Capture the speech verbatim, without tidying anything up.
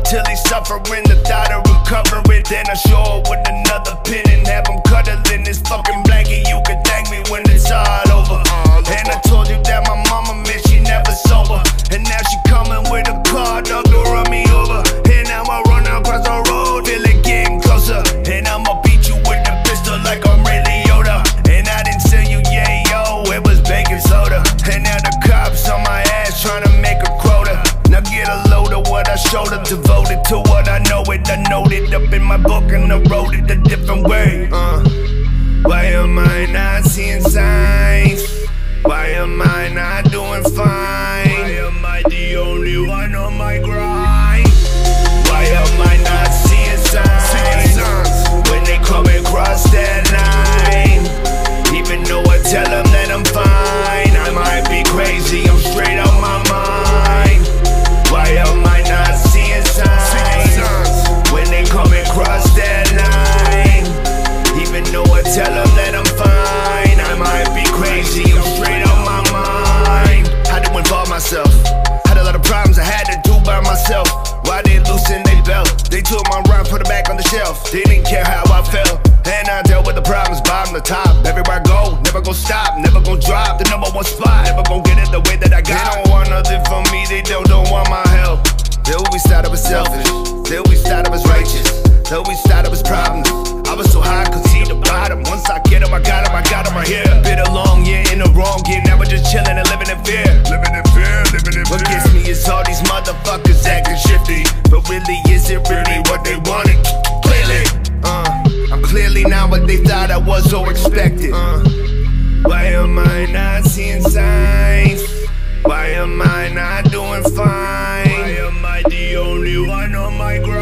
till he's suffering the thought of recovering. Then I show up with another pin and have him cuddling his fucking blanket. You can thank me when it's all over. And I told you that my mama miss, she never sober. And now she coming with a car, dog, to run me over. And now I run across the road, feel it getting closer. And I'ma beat you with the pistol like I'm Ray Liotta. And I didn't sell you yayo, it was baking soda. And now the cops on my ass trying to make a quota. Now get a load of what I showed her, devoted to what I know it. I noted up in my book and I wrote it a different way. Uh, why am I not seeing signs? Why am I not doing fine? Why am I the only one on my grind? Why am I not seeing signs when they come across that line? Even though I tell them that I'm fine, I might be crazy, I'm straight out my mind. Why am I not seeing signs when they come across that line? Even though I tell them that I'm fine, I might be crazy, I'm straight out my mind. Had to involve myself, had a lot of problems I had to do by myself. Why they loosen they belt? They took my rhyme, put it back on the shelf. They didn't care how I felt, and I dealt with the problems bottom to top. Everywhere I go, never gon' stop, never gon' drop the number one spot. Never gon' get it the way that I got. They don't want nothing from me, they don't, don't want my help. They always thought I was selfish, they always thought I was righteous, they always thought I was problems. I was so high, could see the bottom. Once I get them, I got them, I got them right here. Been a long year in the wrong year, now we're just chilling and living in fear. Living in fear, living in fear. What gets me is all these motherfuckers acting shifty, but really, is it really what they wanted? Clearly, uh, I'm clearly not what they thought I was or expected. Uh, why am I not seeing signs? Why am I not doing fine? Why am I the only one on my grind?